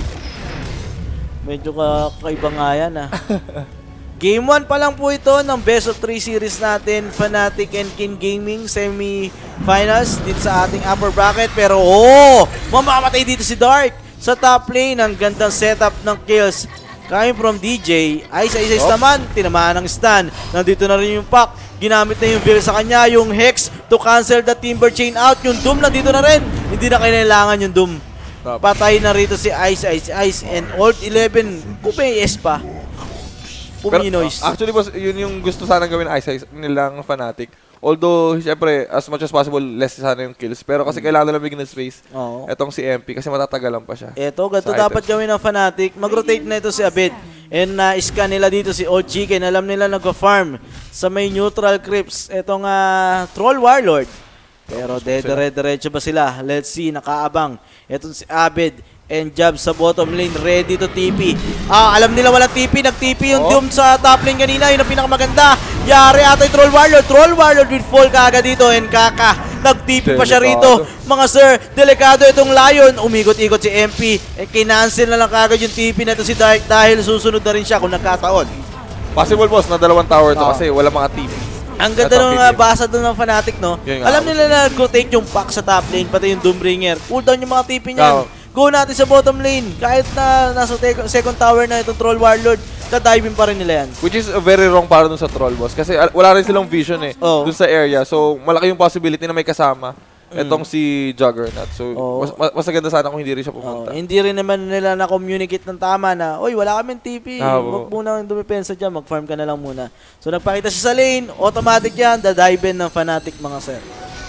Medyo kakaiba nga yan Game 1 pa lang po ito ng Best of 3 series natin, Fnatic and Kin Gaming semi-finals dito sa ating upper bracket. Pero mamamatay dito si Dark sa top lane. Ang gandang setup ng kills coming from DJ. Ice naman, tinamaan ng stun. Nandito na rin yung pack. Ginamit na yung Veil sa kanya, yung Hex to cancel the Timber chain out. Yung Doom nandito na rin. Hindi na kailangan yung Doom. Patay na rito si Ice and Old 11. Kumayes pa. Puminoys. Actually, boss, yun yung gusto sanang gawin Ice nilang Fnatic. Although, syempre, as much as possible, less sana yung kills. Pero kasi kailangan nila bigyan ng space. Etong si MP kasi matatagalan pa siya. Ganito dapat gawin ng Fnatic. Mag-rotate na ito si Abed. And na-scan nila dito si Old Chicken. Alam nila nag-farm sa may neutral creeps. Etong Troll Warlord. Pero dire-diretso ba sila? Let's see, nakaabang. Etong si Abed and Jabs sa bottom lane, ready to TP. Alam nila walang TP, nag-TP yung Doom sa top lane kanina, yun ang pinakamaganda. Yari ata yung Troll Warlord with fall kaagad dito, and Kaka, nag-TP pa siya rito. Mga sir, delikado itong Lion, umikot-ikot si MP, kinancel na lang kaagad yung TP na ito si Dark dahil susunod na rin siya kung nagkataon. Possible, boss, na 2 tower to kasi wala mga TP. Ang ganda nung basa doon ng Fnatic, no? Alam nila na rotate yung pack sa top lane, pati yung Doombringer. Cooldown yung mga TP niyan. Go natin sa bottom lane. Kahit na nasa second tower na itong Troll Warlord, ka-diving pa rin nila yan. Which is very wrong para dun sa Troll, boss. Kasi wala rin silang vision dun sa area. So, malaki yung possibility na may kasama itong si Juggernaut. So, mas maganda sana kung hindi rin siya pumunta. Hindi rin naman nila na-communicate ng tama na, oy, wala kaming TP. Huwag muna dumipensa dyan. Mag-farm ka na lang muna. So, nagpakita siya sa lane. Automatic yan. Da-dive ng Fnatic, mga sir.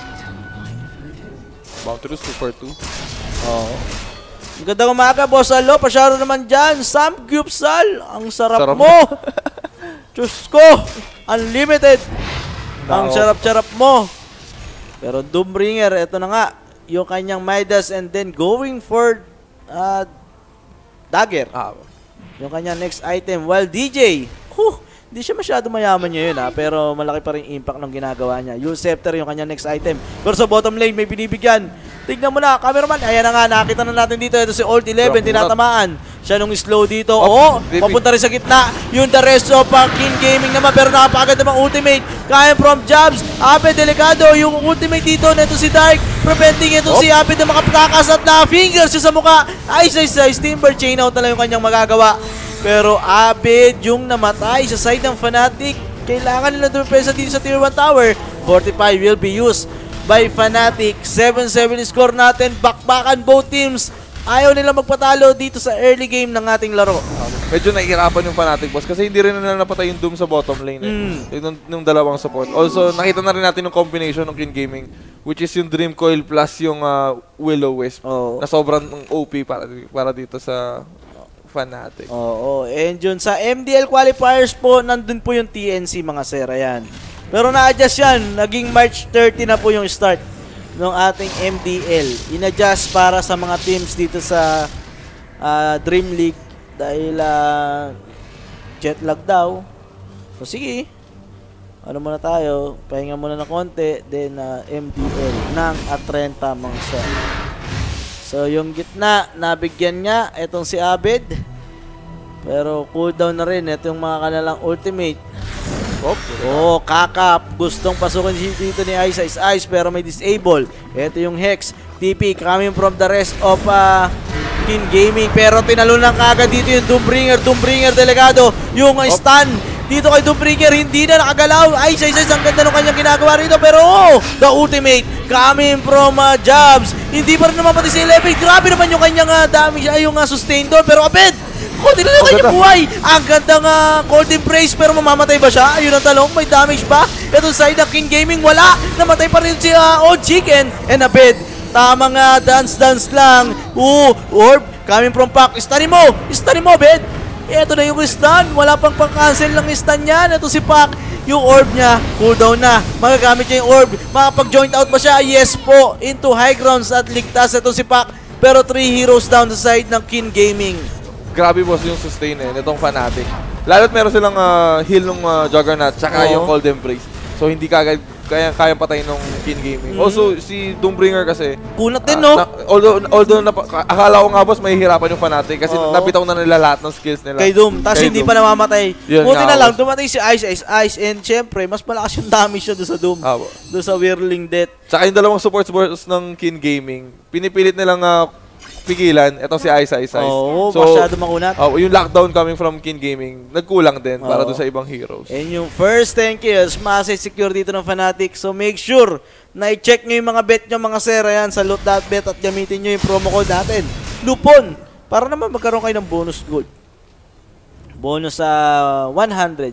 Bounty 2-for-2. Magandang umaga, Boss Alo. Pasyaro naman dyan. Sam Gyupsal. Ang sarap mo. Diyos ko. Unlimited. Ang sarap-sarap mo. Pero Doombringer, ito na nga. Yung kanyang Midas and then going for Dagger. Yung kanyang next item. While DJ, Hindi siya masyado mayaman ngayon pero malaki pa rin impact ng ginagawa niya. Yule Scepter yung kanya next item. Pero sa bottom lane may binibigyan. Tignan mo na, cameraman. Ayan na nga, nakita na natin dito. Ito si Ult 11, tinatamaan. Siya nung slow dito. Papunta rin sa gitna. Yung the rest of King Gaming naman. Pero nakapagad namang ultimate. Kaya from jabs. Abed, delikado. Yung ultimate dito. Neto si Dark. Preventing ito si Abed na makapagkakasat na fingers siya sa mukha. Ice. Timber chain out na lang yung kanyang magagawa. Pero Abed yung namatay sa side ng Fnatic. Kailangan nila dumipesa dito sa tier 1 tower. 45 will be used by Fnatic. 7-7 score natin. Bakbakan both teams. Ayaw nila magpatalo dito sa early game ng ating laro. Medyo nahihirapan yung Fnatic, boss, kasi hindi rin nila napatay yung Doom sa bottom lane. Yung dalawang support. Also, nakita na rin natin yung combination ng King Gaming, which is yung Dream Coil plus yung Will-O-Wisp na sobrang OP para dito sa Fnatic. And yun sa MDL qualifiers po, nandun po yung TNC mga sir. Ayan. Pero na-adjust yan. Naging March 30 na po yung start ng ating MDL. In-adjust para sa mga teams dito sa Dream League dahil jet lag daw. So sige. Ano muna tayo? Pahinga muna na konti. Then MDL ng Atrenta mga sir. So yung gitna, nabigyan niya. Itong si Abed. Pero cooldown na rin. Ito yung mga kanilang ultimate. Kakap. Gustong pasukin dito ni Ice pero may disable. Ito yung Hex. TP coming from the rest of King Gaming. Pero tinalunan kagad dito yung Doombringer delikado. Yung stun dito kay Doombringer, hindi na nakagalaw. Ice. Ang ganda ng kanyang ginagawa rito. Pero the ultimate coming from Jabs. Hindi pa rin naman pati si Elevate. Grabe naman yung kanyang damage. Yung sustain doon. Pero Abed, konti na lang kanyang buhay. Ang gandang Cold Embrace, pero mamamatay ba siya? Ayun ang talong, may damage ba? Ito side ng King Gaming, wala. Namatay pa rin si Old Chicken. And Abed, tamang dance lang. Orb, coming from Pac. Stunin mo, Abed. Ito na yung stun. Wala pang pang-cancel ng stun niyan. Ito si Pac. Yung orb niya, cooldown na. Magagamit niya yung orb. Makapag-joint out ba siya? Yes po. Into high grounds at ligtas. Ito si Pac. Pero 3 heroes down the side ng King Gaming. Grabe boss yung sustain nitong Fnatic. Lalo't meron silang heal ng Juggernaut tsaka yung Cold Embrace. So hindi kagad kaya patayin ng King Gaming. Also si Doombringer kasi kunat din no. Although akala ko nga boss mahihirapan yung Fnatic kasi nabitaw na nila lahat ng skills nila. Kay Doom, tapos hindi pa namamatay. Buti na lang dumatay si Ice and syempre mas malakas yung damage siya doon sa Doom. Doon sa Whirling Death. Tsaka yung dalawang support boss ng King Gaming, pinipilit nilang pigilan, ito si Ice. So, masyado makunat. Yung lockdown coming from King Gaming, nagkulang din para doon sa ibang heroes. And yung first 10 kills, ma-secure dito ng Fnatic. So, make sure na i-check nyo yung mga bet nyo, mga sir, yan, sa loot.bet at gamitin nyo yung promo code natin. Lupon! Para naman magkaroon kayo ng bonus gold. Bonus sa €100.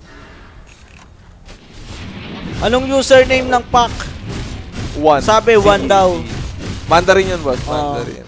Anong username ng pack? Sabi, 1 daw. Mandarin yun, boss. Mandarin.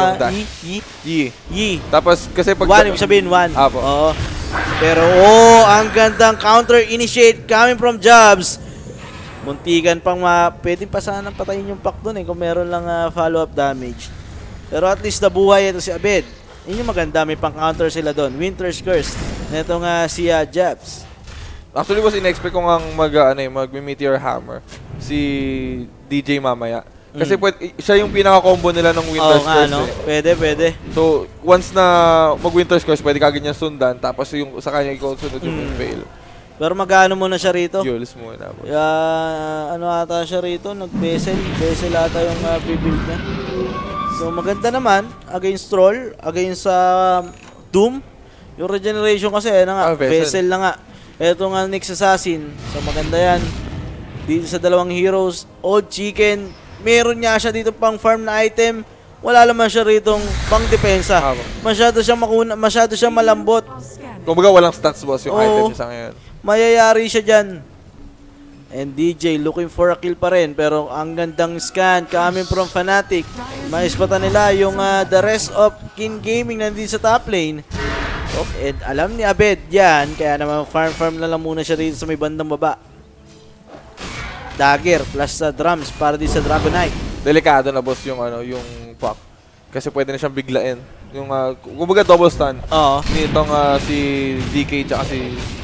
Yi. Tapos, kasi pag... 1, ibig sabihin 1. Pero, ang gandang counter initiate coming from Jabs. Muntikan pang pwede pa sanang patayin yung pack dun kung meron lang follow-up damage. Pero at least nabuhay ito si Abed. Yun yung maganda, may pang-counter sila dun. Winter's Curse. Neto nga si Jabs. Actually, was in-expect ko nga mag-Meteor Hammer si DJ mamaya. Kasi siya yung pinaka-combo nila ng Winter's Curse. Pwede. So, once na mag-Winter's Curse, pwede kagad niya sundan. Tapos yung sa kanya sunod yung fail. Pero mag-ano muna siya rito? Yules muna. Ano ata siya rito? Nag-Vessel. Vessel ata yung build niya. So, maganda naman. Against Troll. Against Doom. Yung regeneration kasi, Vessel na nga. Ito nga next Assassin. So, maganda yan. Dito sa dalawang heroes. Old Chicken. Meron niya siya dito pang farm na item. Wala naman siya ritong pang depensa. Masyado siyang malambot. Kumbaga walang stats boss yung item niya sa ngayon. Mayayari siya dyan. And DJ looking for a kill pa rin. Pero ang gandang scan coming from Fnatic. Maispatan nila yung the rest of King Gaming nandito sa top lane. And alam ni Abed yan. Kaya naman farm na lang muna siya dito sa may bandang baba. Dagger plus sa drums para din sa Dragonite. Delikado na boss yung yung pack. Kasi pwede na siyang biglain. Yung kumbaga double stun. Nitong si DK tsaka si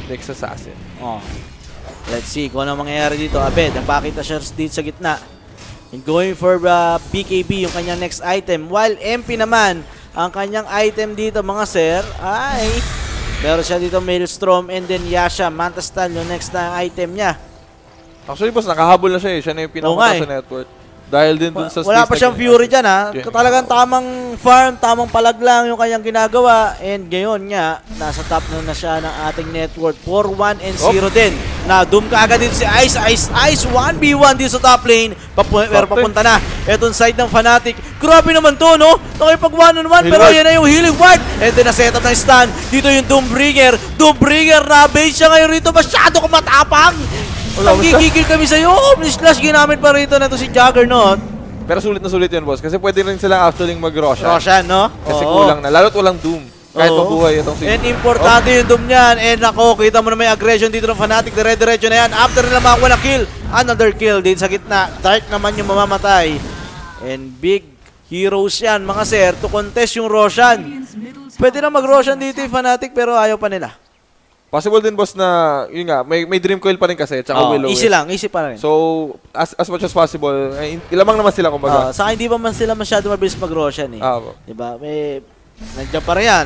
Next Assassin. Oh. Let's see kung ano mangyayari dito. Abed, nagpakita siya dito sa gitna. And going for BKB yung kanyang next item. While MP naman, ang kanyang item dito mga sir ay meron siya dito Maelstrom and then Yasha, Mantastal yung next na item niya. Actually, boss, nakahabol na siya eh. Siya na yung pinakamatay sa network. Dahil din dun sa wala pa siyang Fury dyan ha. Okay. Talagang tamang farm, tamang palag lang yung kanyang ginagawa. And ngayon nga, nasa top na siya ng ating network. 4-1 and 0 din. Na-doom ka agad dito si Ice. 1v1 dito sa top lane. Pero papunta na. Etong side ng Fnatic. Grabe naman to, no? Nakipag 1-on-1 pero yan na yung healing ward. And then na-set up ng stun. Dito yung Doombringer. Doombringer na base siya ngayon rito. Masyado kang matapang. Gigigil kami sa'yo. Slash ginamit pa rito na to si Juggernaut. Pero sulit na sulit yun, boss. Kasi pwede rin silang actually mag-Roshan. Roshan, no? Kasi kulang na. Lalo't walang Doom. Kahit mabuhay itong si... And importante yung Doom niyan. And ako, kita mo na may aggression dito ng Fnatic. Dire-diretso na yan. After nila makakuha ng kill. Another kill dito sa gitna. Dark naman yung mamamatay. And big heroes yan, mga sir, to contest yung Roshan. Pwede na mag-Roshan dito yung Fnatic pero ayaw pa nila. Possible din, boss, na, yun nga, may Dream Coil pa rin kasi, tsaka Willow. Easy lang, easy pa rin. So, as much as possible, ilamang naman sila, kumbaga. Saka hindi pa man sila masyado mabilis mag-Roshan eh. Diba? May, nandiyan pa rin yan.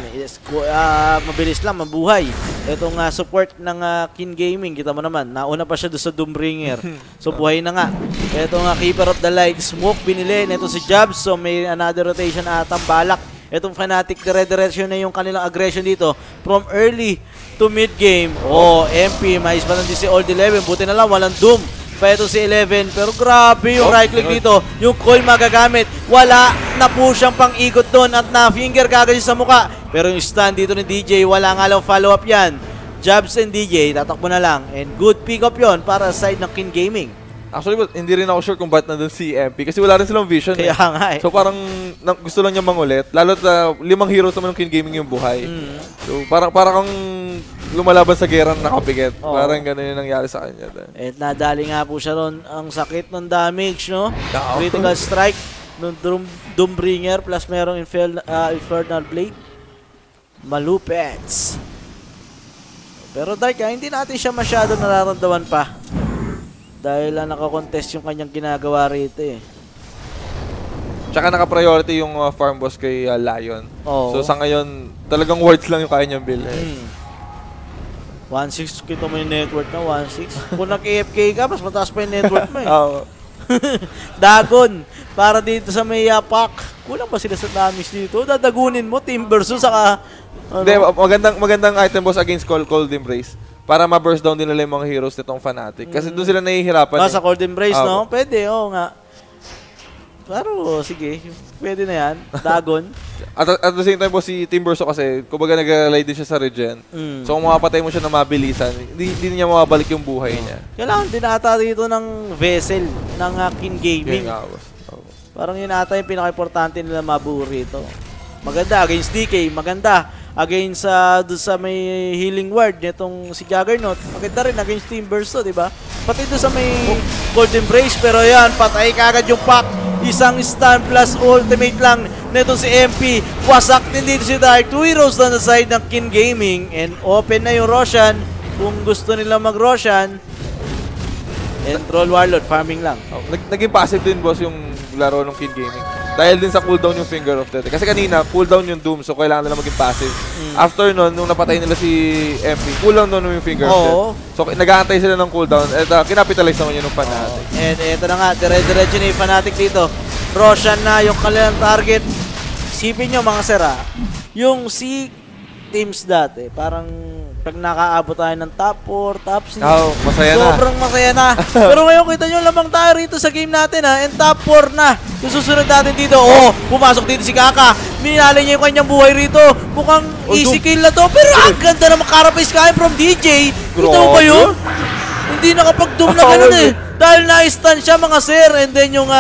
Mabilis lang, mabuhay. Itong support ng Kin Gaming, kita mo naman, nauna pa siya doon sa Doombringer. So, buhay na nga. Itong Keeper of the Light, Smoke, binili. Ito si Jabs, so may another rotation atang balak. Itong Fnatic, dire-diretso na yung kanilang aggression dito. From early to mid-game. MP, mais pa din si Old 11. Buti na lang, walang Doom. Pa ito si 11. Pero grabe yung right click dito. Yung coil magagamit. Wala na po siyang pang-ikot doon at na-finger kagad sa muka. Pero yung stun dito ni DJ, wala nga lang follow-up yan. Jabs and DJ, tatakbo na lang. And good pick-up yon para sa side ng Kin Gaming. Actually, hindi rin ako sure kung ba't nandun si MP kasi wala rin silang vision. Kaya nga eh. So parang gusto lang niya mangulit. Lalo't 5 heroes naman ng Kin Gaming yung buhay. So parang kang lumalaban sa gera na nakapikit. Parang gano'n yung nangyari sa kanya. At nadali nga po siya ron. Ang sakit ng damage, no? Critical strike ng Doombringer plus merong Infernal Blade. Malupets. Pero Dark, hindi natin siya masyado nararamdaman pa. Dahil nakakontest yung kanyang ginagawa rito eh. Tsaka naka-priority yung farm boss kay Lion. So sa ngayon, talagang words lang yung kaya niyang bilhin. 1.6 kita mo yung network na, 1.6. Kung nag-AFK ka, mas mataas pa yung network mo eh. Dagon, para dito sa may pack. Kulang ba sila sa damage dito? Dadagunin mo, Team versus saka... Hindi, magandang item boss against Cold Embrace. Para ma-burst down din nila yung mga heroes nitong Fnatic. Kasi doon sila nahihirapan. Sa Cold Embrace, no? Pwede, nga. Pero, sige. Pwede na yan. Dagon. At the same time po, si Team Verso kasi, kumbaga nag-rely din siya sa regen. So, kung makapatay mo siya na mabilisan, hindi niya mababalik yung buhay niya. Kailangan din ata dito ng vessel ng Kin Gaming. Parang yun ata yung pinaka-importante nila mabuo rito. Maganda against DK, maganda against doon sa may healing ward nitong si Juggernaut. Maganda rin against Team Verso, di ba? Pati doon sa may Cold Embrace, pero yan, patay kagad yung pack. Isang stun plus ultimate lang nito si MP. Wasak din dito si Dark. 2 heroes on the side ng Kin Gaming. And open na yung Roshan. Kung gusto nila mag-Roshan. And Troll Warlord, farming lang. Naging passive din, boss, yung laro ng Kin Gaming. Dahil din sa cooldown yung Finger of Death. Kasi kanina, cooldown yung Doom, so kailangan nila maging passive. After nun, nung napatay nila si MP, cooldown nun yung Finger of Death. So nag-aantay sila ng cooldown at kinapitalize naman yun ng Fnatic. And eto na nga, dire-diretso na yung Fnatic dito. Roshan na yung kanilang target. Isipin nyo mga sera, yung si teams dati, parang pag nakaabot tayo ng top 4, top 6, masaya sobrang masaya na. Pero ngayon kita nyo lamang tayo rito sa game natin and top 4 na. Yung susunod natin dito, pumasok dito si Kaka. Minalay niya yung kanyang buhay rito. Mukhang easy kill na to. Pero ang ganda na makarapis kain from DJ. Kita mo ba yun? Hindi nakapag-doom na gano'n eh. Dahil na-stun siya mga sir. And then yung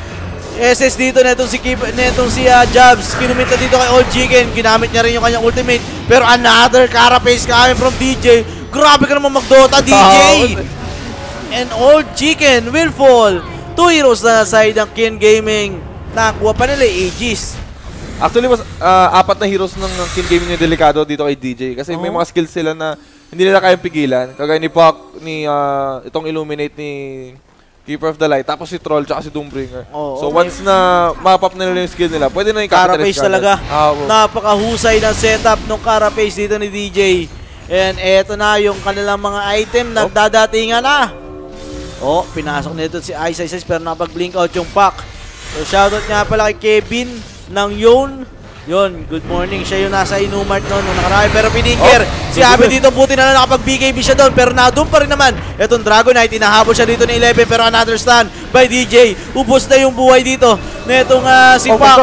SS dito netong si Jabs, kinumita dito kay Old Chicken, ginamit niya rin yung kanyang ultimate. Pero another carapace coming from DJ. Grabe ka naman mag-Dota, DJ! And Old Chicken will fall. 2 heroes na side ng Kin Gaming. Nakuha pa nila Aegis. Actually, 4 na heroes ng Kin Gaming yung delikado dito kay DJ. Kasi may mga skills sila na hindi nila kayang pigilan. Kagaya ni Puck, itong Illuminate ni Keeper of the Light, tapos si Troll, tsaka si Doombringer. So once na mapap nila yung skill nila, pwede na yung Carapace talaga. Napakahusay ng setup ng Carapace dito ni DJ. And eto na yung kanilang mga item na dadatingan na. Pinasok nito si Ice pero nakapag-blink out yung Puck. So shoutout nga pala kay Kevin ng Yon. Yun, good morning. Siya yung nasa Inumart noon nung nakarami. Pero piningker. Si Abed dito, buti na nakapag-BKB siya doon. Pero na-doom pa rin naman. Etong Dragonite, inahabol siya dito ni 11. Pero another stun by DJ. Ubos na yung buhay dito. Netong si Pac.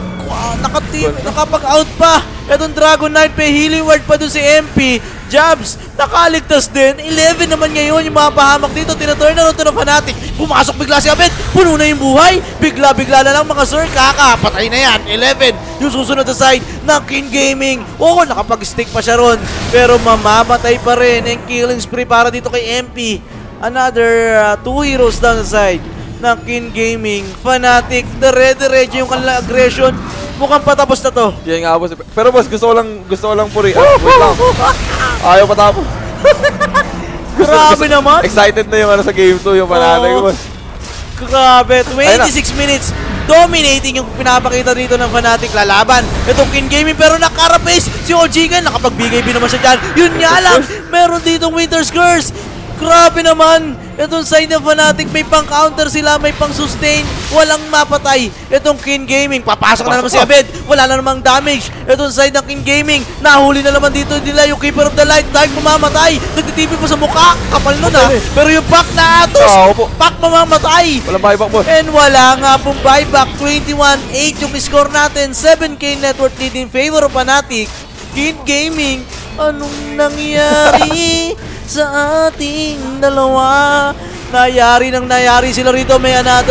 Nakapag-out pa. Etong Dragonite, may healing ward pa doon si MP. Jabs, nakaligtas din. 11 naman ngayon yung mga pahamak dito. Tinaturn na ito ng Fnatic. Pumasok bigla si Abed. Puno na yung buhay. Bigla-bigla na lang mga sir. Patay na yan. 11. Yung susunod na side ng King Gaming. Nakapag-stick pa siya ron. Pero mamamatay pa rin. And killing spree para dito kay MP. Another 2 heroes down the side ng King Gaming. Fnatic, dire-diretso yung kanilang aggression. Mukhang patapos na to. Yan nga boss. Pero boss, gusto ko lang puri. Wait lang. Ayaw patapos. Grabe naman. Excited na yung sa game 2, yung Fnatic boss. Grabe, 26 minutes. Dominating yung pinapakita dito ng Fnatic lalaban. Itong King Gaming pero nakarapace. Si Ojigan, nakapag-BKB naman siya dyan. Yun nga lang, meron ditong Winter's Curse. Grabe naman. Itong side ng Fnatic, may pang-counter sila, may pang-sustain. Walang mapatay. Itong King Gaming, papasok na naman si Abed. Wala na namang damage. Itong side ng King Gaming, nahuli na naman dito nila yung Keeper of the Light. Dahil mamamatay. Nagtitipi po sa mukha. Kapal nun Pero yung Pac na atos. Pac mamamatay. Walang buyback boss. And wala nga pong buyback. 21-8 yung score natin. 7K network lead in favor of Fnatic. King Gaming, anong nangyari sa ating dalawa? Nayari sila rito. May another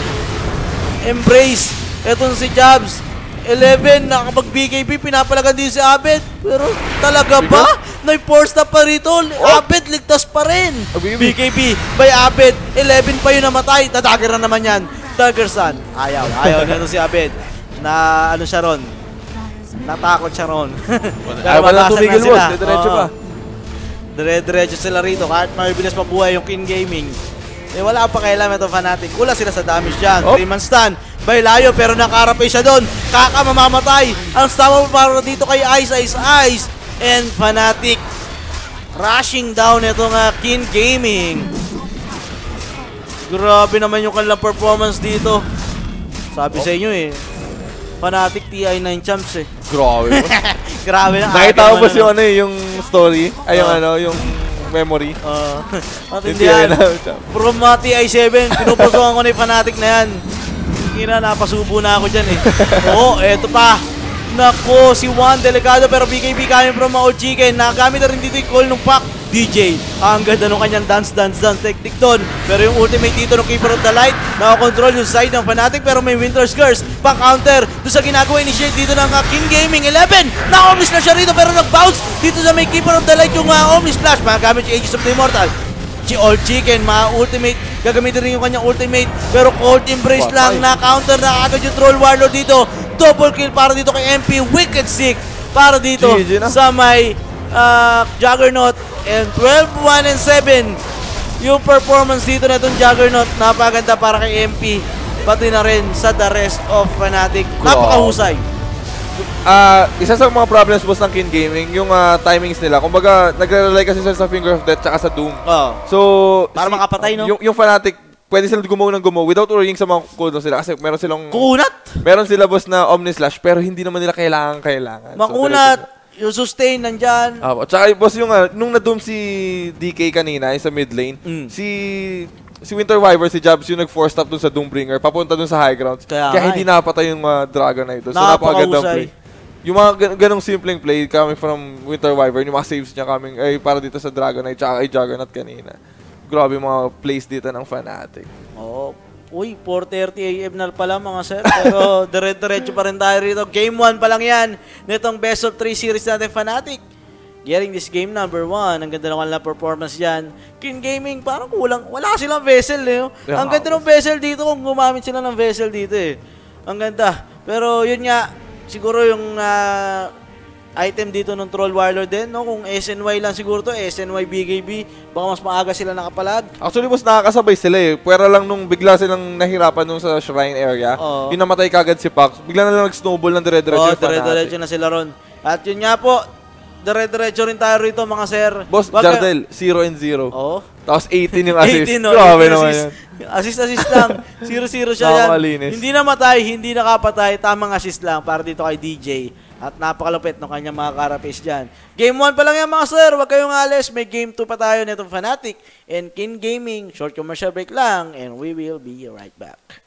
embrace. Etong si Jabs. 11, nakapag-BKB, pinapalagan din si Abed. Pero talaga ba? May-force na pa rito. Abed, ligtas pa rin. BKB by Abed. 11 pa yun namatay. Tadagger na naman yan. Daggersan. Ayaw nito si Abed. Na ano siya ron? Natakot siya ron. Ayaw pa lang tumigil boss. Diretso pa. Dire-diretso sila rito. Kahit mabibilis pa buhay yung King Gaming. Wala pa kailangan itong Fnatic. Kulang sila sa damage dyan. 3-man stun. By Layo pero nakarapay siya doon. Mamamatay. Ang stun para dito kay Ice. And Fnatic rushing down itong King Gaming. Grabe naman yung kanilang performance dito. Sabi sa inyo Fnatic TI9 champs Grabe. Grabe na. Nakita ko ba yung story? Ay, yung memory. Matindihan. From TI7, pinupusukan ko na yung Fnatic na yan. Napasubo na ako dyan eto pa. Nako, si Juan delikado pero BKB kaya from Ojigen. Nagamit na rin dito yung call ng Pac. DJ, ang ganda nung kanyang dance technique doon. Pero yung ultimate dito ng Keeper of the Light, nakakontrol yung side ng Fnatic pero may Winter's Curse. Pang-counter doon sa ginagawa initiate dito ng King Gaming. 11, na-omnis na siya rito pero nag-bounce dito sa may Keeper of the Light yung omnis splash. Magagamit yung Aegis of the Immortal. Si All Chicken, ultimate, gagamitin rin yung kanyang ultimate pero cold embrace lang, na-counter na agad yung Troll Warlord dito. Double kill para dito kay MP, Wicked Sick para dito sa may Juggernaut. And 12-1-7 yung performance dito na itong Juggernaut. Napaganda para kay MP, pati na rin sa the rest of Fnatic. Napakahusay. Isa sa mga problems boss ng King Gaming, yung timings nila. Kumbaga, nagre-rely kasi sa Finger of Death tsaka sa Doom. So, para makapatay, no? Yung Fnatic, pwede silang gumawa ng gumawa without worrying sa mga cooldown sila. Kasi meron silang... Kunat! Meron sila boss na Omnislash, pero hindi naman nila kailangan. Makunat! Yung sustain nandyan. Tsaka boss yung nung na-doom si DK kanina sa mid lane, si Winter Wyvern, si Jabs yung nag-force stop dun sa Doombringer, papunta dun sa high grounds. Kaya hindi napatay yung Dragonite. So napakagandang play. Yung mga ganong simpleng play coming from Winter Wyvern, yung mga saves niya coming para dito sa Dragonite tsaka kay Juggernaut kanina. Grabe yung mga plays dito ng Fnatic. Uy, 4:30 AM na pala mga sir. Pero dire-diretso pa rin tayo rito. Game 1 pa lang yan. Nitong Best of 3 series natin Fnatic. Getting this game number 1. Ang ganda naman lang performance yan. King Gaming, parang kulang. Wala silang vessel Ang ganda ng vessel dito kung gumamit sila ng vessel dito Ang ganda. Pero yun nga, siguro yung item dito ng Troll Warlord din, no? Kung SNY lang siguro to, SNY BKB, baka mas maaga sila nakapalag. Actually, mas nakakasabay sila eh. Pwera lang nung bigla silang nahirapan nung sa shrine area, Oo. yung namatay kagad si Pax, bigla na lang nag-snowball ng dire-diretso yung Dire-diretso na sila ron. At yun nga po, dire-diretso rin tayo rito mga sir. Boss, Jardel, 0-0. Oo. Tapos 18 yung assist. 18, no? Grabe 18 naman assist. yan. Assist lang. 0-0 siya yan. Nakakalinis. Hindi namatay, hindi nakapatay. Tamang assist lang para dito kay DJ. At napakalupit ng kanyang mga karapis dyan. Game 1 pa lang yan mga sir. Huwag kayong alis. May game 2 pa tayo nitong Fnatic and Kin Gaming. Short commercial break lang and we will be right back.